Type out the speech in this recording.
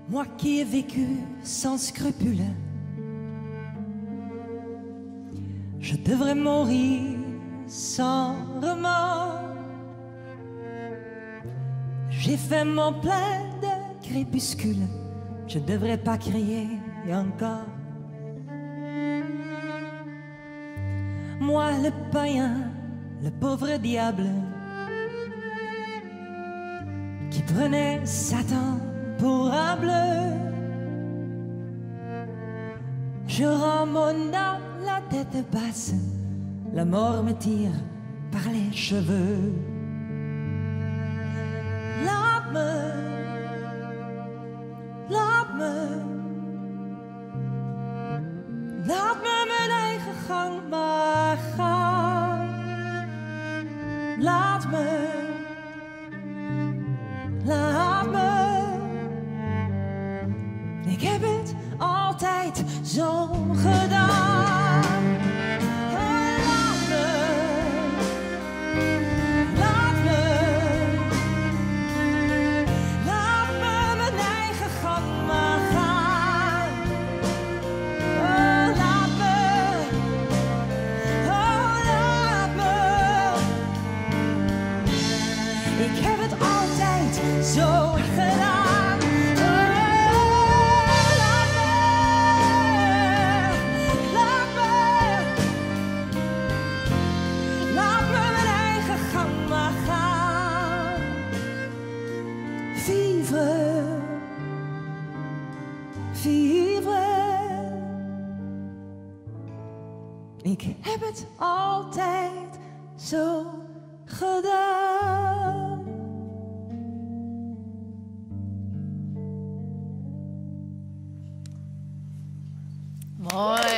Moi qui ai vécu sans scrupule, je devrais mourir sans remords. J'ai fait mon plein de crépuscule, je devrais pas crier encore. Moi le païen, le pauvre diable, qui prenait Satan pour able. Je rends mon âme la tête basse, la mort me tire par les cheveux. Laat me mijn eigen gang maar gaan. Laat me. Ik heb het altijd zo gedaan. Laat me mijn eigen gang maar gaan. Laat me. Ik heb het altijd zo gedaan. Ik heb het altijd zo gedaan. Mooi.